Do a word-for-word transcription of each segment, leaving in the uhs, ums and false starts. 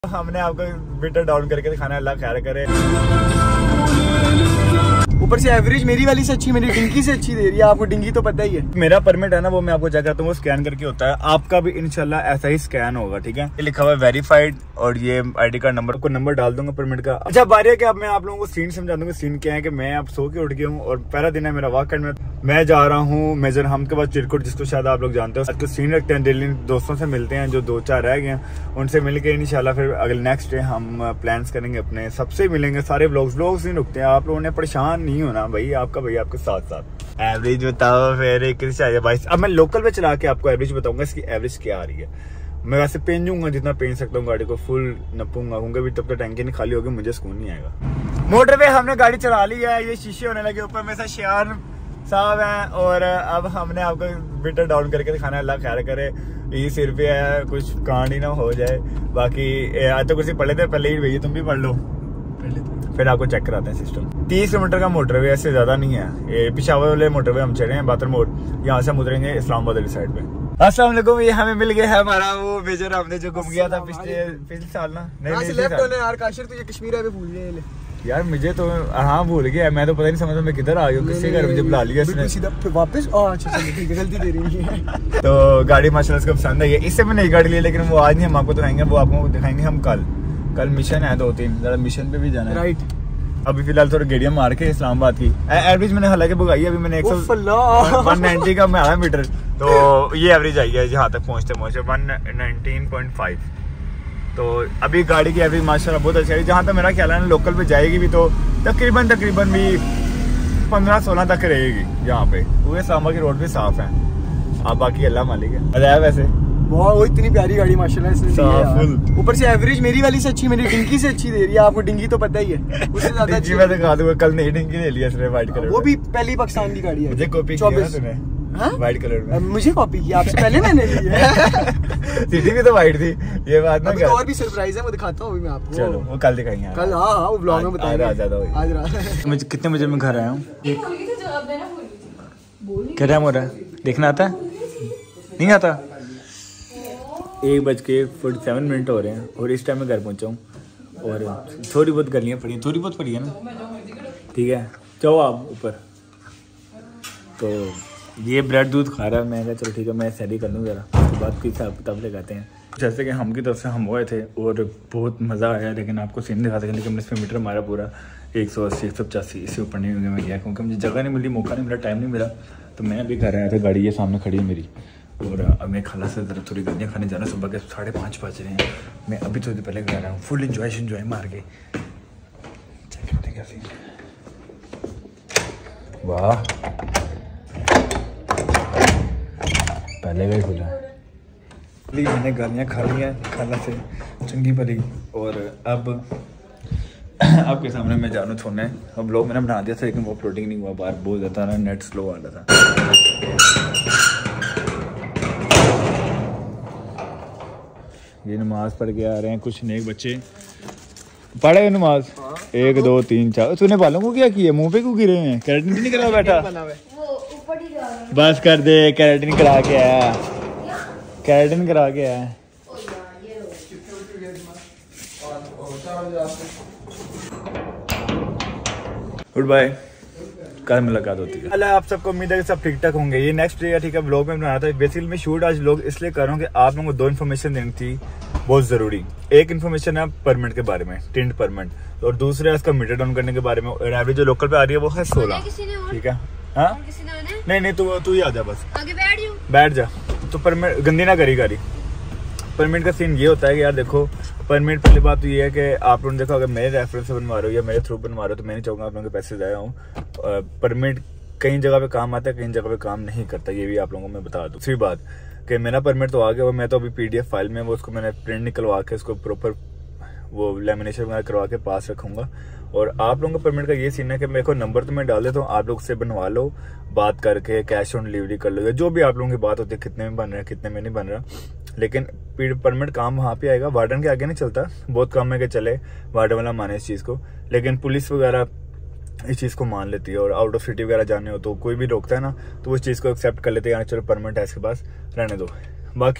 हमने आपको meter down करके दिखाना, अल्लाह खैर करे। ऊपर से एवरेज मेरी वाली से अच्छी, मेरी डिंगी से अच्छी दे रही है। आपको डिंगी तो पता ही है। मेरा परमिट है ना, वो मैं आपको चेक करता हूँ, वो स्कैन करके होता है। आपका भी इंशाल्लाह ऐसा ही स्कैन होगा, ठीक है। ये लिखा हुआ है वेरीफाइड और ये आईडी कार्ड नंबर को नंबर डाल दूंगा परमिट का। अच्छा बारी है कि अब मैं आप लोगों को सीन समझा दूंगा। सीन क्या है कि मैं अब सो के उठ गया हूँ और पहला दिन है मेरा वॉकआउट में। मैं जा रहा हूँ मेजर हम के पास चिरकुट, जिसको शायद आप लोग जानते हो। आज तो सीन रखते हैं, डेली दोस्तों से मिलते हैं, जो दो चार रह गए उनसे मिल के इंशाल्लाह फिर अगले नेक्स्ट डे हम प्लान्स करेंगे अपने। सबसे मिलेंगे सारे व्लॉग्स। व्लॉग्स नहीं रुकते हैं, आप लोगों ने परेशान नहीं होना भाई, आपका भाई आपके साथ साथ। एवरेज बताओ फिर किस भाई। अब मैं लोकल पे चला के आपको एवरेज बताऊंगा, इसकी एवरेज क्या आ रही है। मैं वैसे पेंजूंगा जितना पेन सकता हूँ, गाड़ी को फुल नपूंगा क्योंकि अभी तब तक टैंकी नहीं खाली होगी, मुझे सुकून नहीं आएगा। मोटरवे हमने गाड़ी चला ली है, ये शीशे होने लगे ऊपर। मेरे साथ शियान साहब हैं और अब हमने आपको मीटर डाउन करके दिखाना, अल्लाह खैर करे। ये सिर पे है, कुछ कांड ही ना हो जाए। बाकी आज तो कुछ पढ़ लेते, पहले ही भैया तुम भी पढ़ लो, फिर आपको चेक कराते हैं सिस्टम। तीस किलोमीटर का मोटरवे, ऐसे ज्यादा नहीं है। ये पिशावर वाले मोटरवे हम चढ़े हैं, बातर मोड़, यहाँ से हम उतरेंगे इस्लामाबाद वाली साइड पे। अस्सलाम वालेकुम, ये हमें मिल गया है हमारा वो मेजर, हमने जो घूम गया था पिछले पिछले साल ना। नहीं नहीं लेफ्ट होने यार, काशिर तुझे कश्मीर है भूल गए यार। मुझे तो हाँ भूल गया, मैं तो पता नहीं समझ मैं किधर आ गया, किसके घर मुझे बुला लिया इसने सीधा वापस। अच्छा ठीक है, गलती दे रही है। तो गाड़ी माशाल्लाह इसको पसंद आई है। इससे भी नई गाड़ी ली, लेकिन वो आज नहीं हम आपको दिखाएंगे, वो आपको दिखाएंगे हम कल। कल मिशन है दो तीन, जरा मिशन पे भी जाना है। राइट। अभी फिलहाल थोड़ा गेड़िया मार के इस्लामाबाद की एवरेज मैंने हालांकि भगाई है। अभी मैंने एक सौ वन नाइनटी का मैं आया मीटर, तो ये एवरेज आई है यहाँ तक पहुँचते पहुँचते वन नाइनटीन पॉइंट फाइव। तो अभी गाड़ी की एवरेज माशाल्लाह बहुत अच्छी है। जहाँ तक मेरा ख्याल है ना, लोकल पे जाएगी भी तो तकरीबन तकरीबन भी पंद्रह सोलह तक रहेगी यहाँ पे। पूरे सांबा की रोड भी साफ है। अब बाकी अल्लाह मालिक है। अरे वैसे वो इतनी प्यारी गाड़ी माशाल्लाह इसने। ऊपर से एवरेज मेरी वाली से अच्छी, मेरी डिंगी से अच्छी दे रही है। आपको डिंगी तो पता ही है, उससे ज्यादा अच्छी मैं दिखा दूंगा। कल नई डिंगी ले लिया इसने व्हाइट कलर, वो भी पहली पाकिस्तान की गाड़ी है। मुझे कॉपी किया ना तूने व्हाइट कलर में, मुझे कॉपी किया आपसे पहले मैंने ली है। सिटी भी तो व्हाइट थी, ये बात ना। और भी सरप्राइज है, वो दिखाता हूँ मैं आपको। चलो वो कल दिखाएंगे कल। हाँ हाँ वो ब्लॉग में बताएंगे। आज आज रात मुझे कितने बजे मैं घर आया हूँ, क्या टाइम हो रहा है देखना आता है नहीं आता। एक बज के फोर्टी सेवन मिनट हो रहे हैं और इस टाइम में घर पहुंचा हूँ और थोड़ी बहुत गलियाँ पड़ी हैं, थोड़ी बहुत पड़ी है ना, ठीक है। जाओ आप ऊपर। तो ये ब्रेड दूध खा रहा है, मैं कहा चलो ठीक है मैं सैली कर लूँ ज़रा, उसके बाद किस तब लगाते हैं। जैसे कि हम की तरफ से हम हुए थे और बहुत मज़ा आया, लेकिन आपको सीन दिखा सकें। लेकिन इसमें मीटर हमारा पूरा एक सौ अस्सी एक सौ पचासी इससे ऊपर नहीं मैं गया, क्योंकि मुझे जगह नहीं मिली, मौका नहीं मिला, टाइम नहीं मिला। तो मैं अभी घर आया था, गाड़ी ये सामने खड़ी है मेरी, और अब मैं खाला से ज़रा थोड़ी गलियाँ खाने जाना। सुबह के साढ़े पाँच बज रहे हैं, मैं अभी थोड़ी देर पहले घर आया हूँ। फुल इंजॉय इंजॉय मार के चेक करते क्या सीन। वाह पहले का ही खुला है। मैंने गालियाँ खा ली हैं खाला से चंगी भली, और अब आपके सामने मैं जानू छोड़ना है। अब लोग मैंने बना दिया था, लेकिन वो अपलोडिंग नहीं हुआ, बाहर बहुत ज़्यादा ना नेट स्लो आ रहा था। ये नमाज पढ़ के आ रहे हैं कुछ नेक बच्चे, पढ़े नमाज। हाँ? एक दो तीन चार। तूने बालों को क्या किया, मुंह पे क्यों गिरे हैं? कैरेटिन नहीं करा बैठा? बस कर दे, कैरेटिन करा के आया, कैरेटिन करा के आया। गुड बाय, कल मुलाकात होती है। अल्लाह आप सबको उम्मीद है कि सब ठीक ठाक होंगे। ये नेक्स्ट डे ठीक है ब्लॉग में बनाना था। बेसिकली मैं शूट आज लोग इसलिए कर रहा हूँ कि आप लोगों को दो इन्फॉर्मेशन देनी थी बहुत ज़रूरी। एक इन्फॉर्मेशन है परमिट के बारे में, टिंट परमिट, और दूसरा है इसका मीटर डाउन करने के बारे में। एवरेज जो लोकल पे आ रही है वो है सोलह, ठीक है। हाँ नहीं नहीं तू तू ही आ जा, बस आगे बैठ जा बैठ जा। तो परमिट गंदी ना करी गाड़ी। परमिट का सीन ये होता है कि यार देखो, परमिट पहली बात तो ये है कि आप लोगों ने देखो, अगर मेरे रेफरेंस से बनवा रहे हो या मेरे थ्रू बनवा रहे हो तो मैं नहीं चाहूँगा आप लोगों के पैसे ज़ाया हों। परमिट कई जगह पे काम आता है, कई जगह पे काम नहीं करता, ये भी आप लोगों को मैं बता दूँ। दूसरी बात कि मेरा परमिट तो आ गया, वो मैं तो अभी पीडीएफ फाइल में वो उसको मैंने प्रिंट निकलवा के उसको प्रॉपर वो लेमिनेशन वगैरह करवा के पास रखूँगा। और आप लोगों का परमिट का ये सीन है कि मेरे को नंबर तो मैं डाल देता हूँ, आप लोग से बनवा लो, बात करके कैश ऑन डिलीवरी कर लो, जो भी आप लोगों की बात होती है, कितने में बन रहा है कितने में नहीं बन रहा। लेकिन परमिट काम वहाँ पे आएगा, वार्डन के आगे नहीं चलता। बहुत कम है कि चले वार्डन वाला माने इस चीज़ को, लेकिन पुलिस वगैरह इस चीज़ को मान लेती है। और आउट ऑफ सिटी वगैरह जाने हो तो कोई भी रोकता है ना, तो उस चीज़ को एक्सेप्ट कर लेते हैं, चलो परमिट है इसके पास रहने दो। बाकी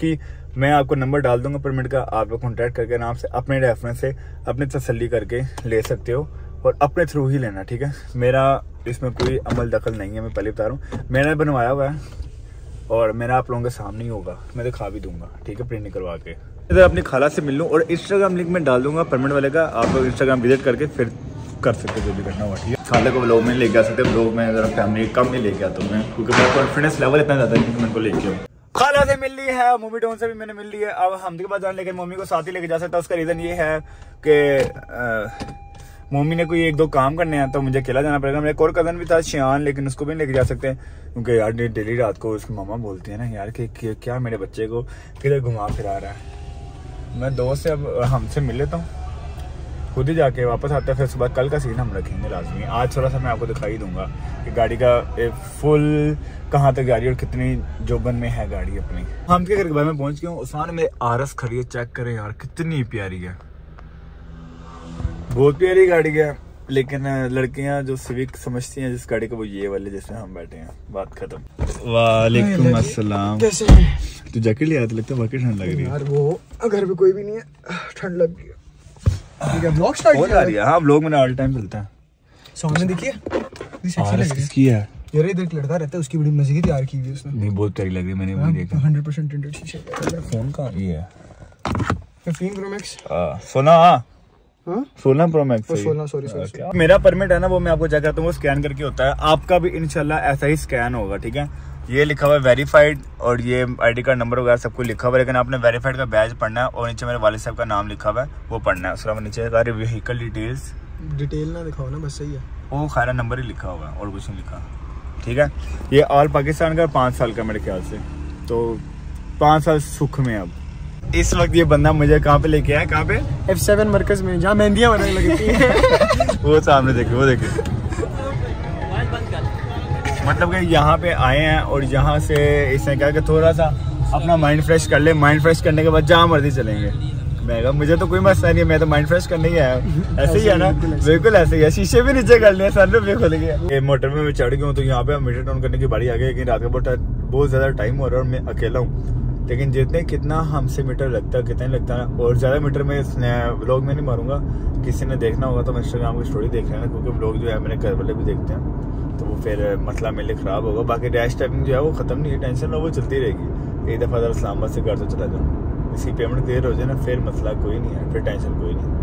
मैं आपको नंबर डाल दूंगा परमिट का, आप लोग कॉन्टैक्ट करके नाम से अपने रेफरेंस से अपने तसल्ली करके ले सकते हो और अपने थ्रू ही लेना, ठीक है। मेरा इसमें कोई अमल दखल नहीं है, मैं पहले बता रहा हूँ। मैंने बनवाया हुआ है और मेरा आप लोगों के सामने ही होगा, मैं दिखा भी दूंगा, ठीक है, प्रिंट करवा के। इधर अपनी खाला से मिल लूँ और इंस्टाग्राम लिंक में डाल दूंगा परमिट वाले का, आप लोग इंस्टाग्राम विजिट करके फिर कर सकते हो जो भी करना हुआ, ठीक है। खाले को व्लॉग में लेके आ सकते हैं, व्लॉग में अगर फैमिली कम नहीं लेके आता हूँ मैं, क्योंकि मेरा कॉन्फिडेंस लेवल इतना ज़्यादा है कि मैं उनको लेके आऊँ। खाला से मिल ली है, मम्मी टोन से भी मैंने मिल ली है। अब हम के पास जाने, लेकिन मम्मी को साथ ही लेके जा सकता है। उसका रीज़न ये है कि मम्मी ने कोई एक दो काम करने हैं तो मुझे अकेला जाना पड़ेगा। मेरा एक और कज़न भी था शियान, लेकिन उसको भी लेके जा सकते हैं, क्योंकि यार डेली रात को उसकी मामा बोलती है ना यार कि क्या मेरे बच्चे को किधर घुमा फिरा रहा है। मैं दोस्त से अब हमसे मिल लेता हूँ, खुद ही जाके वापस आते हैं, फिर सुबह कल का सीन हम रखेंगे लाजमी। आज थोड़ा सा मैं आपको दिखाई दूंगा कि गाड़ी का एक फुल कहाँ तक गाड़ी और कितनी जोबन में है गाड़ी अपनी। हम के घर के बारे में पहुंच गए हूँ। उस्मान मेरे आरस खड़ी है, चेक करें यार कितनी प्यारी है, बहुत प्यारी गाड़ी है। लेकिन लड़कियां जो सिविक समझती हैं जिस गाड़ी को, वो ये वाले जैसे हम बैठे हैं, बात खत्म। वालेकुम अस्सलाम। कैसे तू जैकेट ले आया तो लगता है वाकई ठंड लग रही है यार। वो घर पे कोई भी नहीं है, ठंड लग गई है। ब्लॉग स्टार्ट हो जा रही है। हाँ, ब्लॉग में ऑल टाइम चलता है। सॉन्ग में देखिए किसकी है यार, इधर एक लड़का रहता है, उसकी बड़ी मजे की तैयार की हुई है उसने। नहीं, बहुत प्यारी लग रही है, मैंने वही देखा। हंड्रेड परसेंट टिंटेड शीशे। फोन का ये है फिफ्टीन प्रो मैक्स सोना, हाँ सोलह प्रो मैक्स, सोलह सॉरी सॉरी। मेरा परमिट है ना, वो मैं आपको चेक करता हूँ, वो स्कैन करके होता है। आपका भी इंशाल्लाह ऐसा ही स्कैन होगा, ठीक है। ये लिखा हुआ है वेरीफाइड और ये आईडी कार्ड नंबर वगैरह सब कुछ लिखा हुआ है, लेकिन आपने वेरीफाइड का बैज पढ़ना है और नीचे मेरे वालिद साहब का नाम लिखा हुआ है वो पढ़ना है। उसके अलावा नीचे व्हीकल डिटेल्स, डिटेल ना दिखाओ ना, बस सही है। वो खारा नंबर ही लिखा हुआ है और कुछ नहीं लिखा, ठीक है। ये ऑल पाकिस्तान का पाँच साल का मेरे ख्याल से, तो पाँच साल सुख में। अब इस वक्त ये बंदा मुझे कहाँ पे लेके आया, कहाँ पे एफ सेवन मरकज में, जहाँ मेहंदियाँ बनाने लगती हैं। वो सामने देखे, वो देखे, मतलब कि यहाँ पे आए हैं और यहाँ से इसने कहा कि थोड़ा सा अपना माइंड फ्रेश कर ले, माइंड फ्रेश करने के बाद जहाँ मर्जी चलेंगे। मैं कहा मुझे तो कोई मसला नहीं है, मैं तो माइंड फ्रेश करने ही आया हूँ। ऐसे ही है ना, बिल्कुल ऐसे ही है। शीशे भी नीचे कर लिए, सनरूफ भी खुल गया। ये मोटर में मैं चढ़ गया हूँ, तो यहाँ पे मीटर डाउन करने की बारी आ गई, लेकिन रात का बहुत बहुत ज्यादा टाइम हो रहा है और मैं अकेला हूँ। लेकिन जितने कितना हमसे मीटर लगता है कितने लगता है, और ज्यादा मीटर में व्लॉग में नहीं मारूंगा। किसी ने देखना होगा तो इंस्टाग्राम की स्टोरी देख लेना, क्योंकि व्लॉग जो है मेरे घर वाले भी देखते हैं, तो वो फिर मसला मेरे लिए खराब होगा। बाकी रैश टाइमिंग जो है वो खत्म नहीं है, टेंशन लो, वो चलती रहेगी। एक दफा अगर इस्लामाबाद से घर से चला जाऊँ, इसकी पेमेंट क्लियर हो जाए ना, फिर मसला कोई नहीं है, फिर टेंशन कोई नहीं।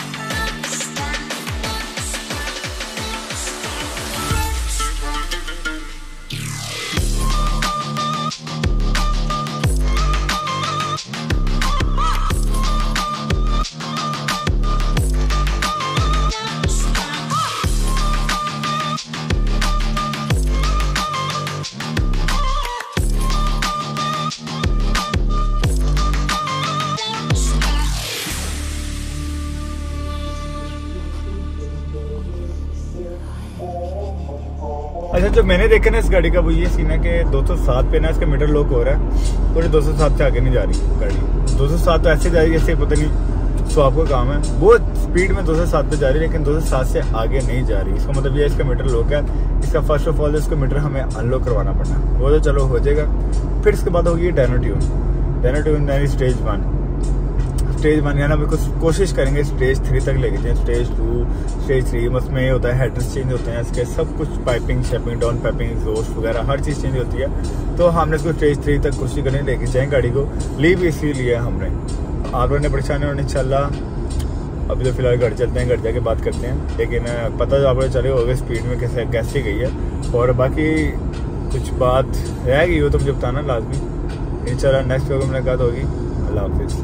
अच्छा, जो मैंने देखा ना इस गाड़ी का, वो ये सीन है कि दो सौ सात पे ना इसका मीटर लॉक हो रहा है, पूरे दो सौ सात से आगे नहीं जा रही गाड़ी। दो सौ सात तो ऐसे जा रही है जैसे पता नहीं सो आपको काम है, बहुत स्पीड में दो सौ सात पे जा रही है, लेकिन दो सौ सात से आगे नहीं जा रही। इसका मतलब ये इसका मीटर लॉक है। इसका फर्स्ट ऑफ ऑल इसका मीटर हमें अनलॉक करवाना पड़ना, वो तो चलो हो जाएगा। फिर इसके बाद होगी डैनो ट्यून। डैनो ट्यून यानी स्टेज वन, स्टेज वन यानी बिल्कुल कोशिश करेंगे स्टेज थ्री तक लेके जाए। स्टेज टू, स्टेज थ्री, उसमें ये होता है हेडर्स चेंज होते हैं इसके, सब कुछ piping shaping down piping exhaust वगैरह हर चीज़ चेंज होती है। तो हमने इसको स्टेज थ्री तक कोशिश करने लेके जाए गाड़ी को, लीव इसीलिए हमने। आप लोगों ने परेशानी होने इंशाल्लाह। अभी तो फिलहाल घर चलते हैं, घर जाके बात करते हैं, लेकिन पता तो आप लोग चले होगा स्पीड में कैसे कैसी गई है, और बाकी कुछ बात रह गई हो तो मुझे बताना लाजमी। इंशाल्लाह नेक्स्ट वीडियो में मुलाकात होगी। अल्लाह हाफिज़।